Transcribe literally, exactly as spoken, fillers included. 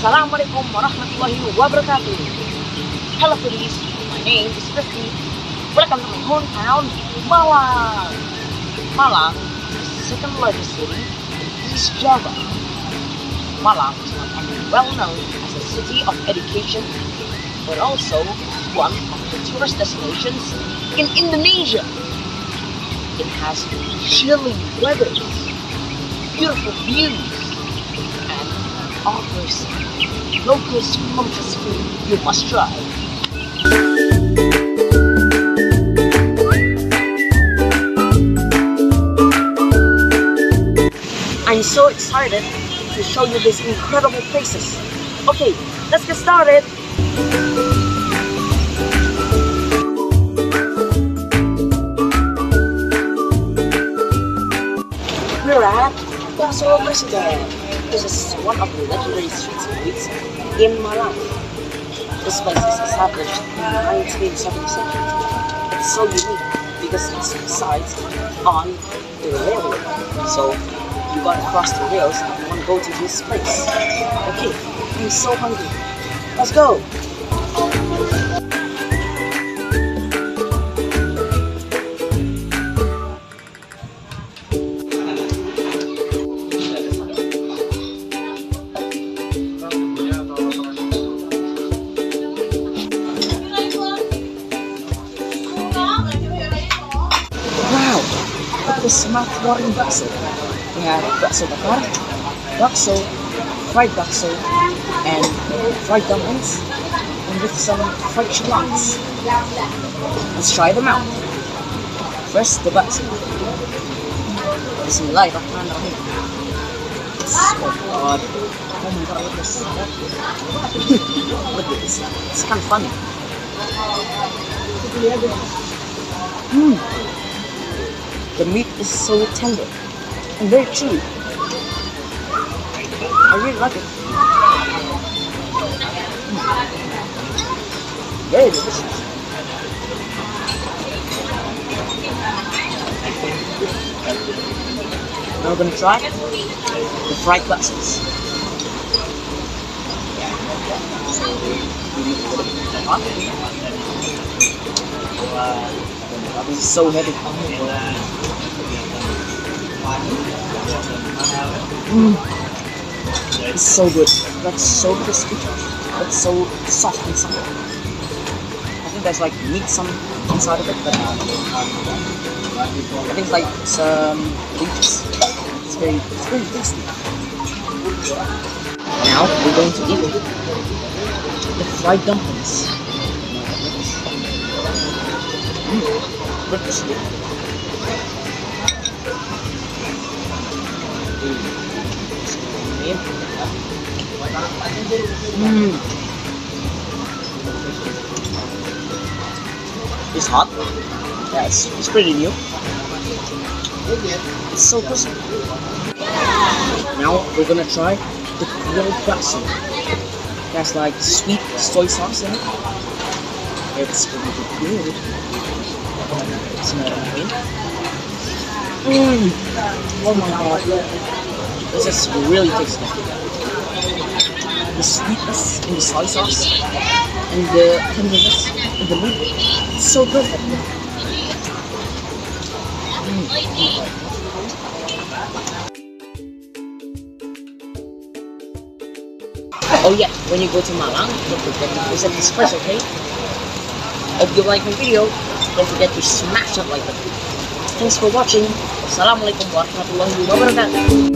Assalamualaikum warahmatullahi wabarakatuh. Hello foodies, my name is Rifki. Welcome to my hometown, Malang. Malang is the second largest city in East Java. Malang is not only well known as a city of education, but also one of the tourist destinations in Indonesia. It has chilly weather, beautiful views, and offers local sumptuous food you must try. I'm so excited to show you these incredible places. Okay, let's get started. We're at Bakso Presiden. This is one of the legendary street foods in Malang. This place is established in the nineteen seventy-six. It's so unique because it resides on the railway. So you gotta cross the rails if you want to go to this place. Okay, I'm so hungry. Let's go! Wow! Look at this mouth-watering bakso. We have bakso bakar, bakso, fried bakso, and fried dumplings, and with some fried shallots. Let's try them out. First, the bakso. Bismillahirrahmanirrahim. Oh god. Oh my god, look at this. Look at this. It's kind of funny. Mmm. The meat is so tender and very chewy. I really like it. Mm. Very delicious. Now we're gonna try the fried baksos. This is so heavy. Mm. It's so good. That's so crispy. That's so soft inside. I think there's like meat some inside of it, but uh, I think it's like some leeches. It's very, it's very tasty. Now we're going to eat the fried dumplings. Mm. Delicious. Mm. It's hot. Yeah, it's, it's pretty new. It's so crispy. Now we're gonna try the grilled bakso. It has like sweet soy sauce in it. It's really good. Smell it. Mm. Oh my god. This is really tasty. The sweetness in the soy sauce and the tenderness in the meat. It's so perfect. Mm. Oh yeah, when you go to Malang, don't forget to visit this place, okay? Hope you like my video. Don't forget to smash that like button. Thanks for watching. Assalamualaikum warahmatullahi wabarakatuh.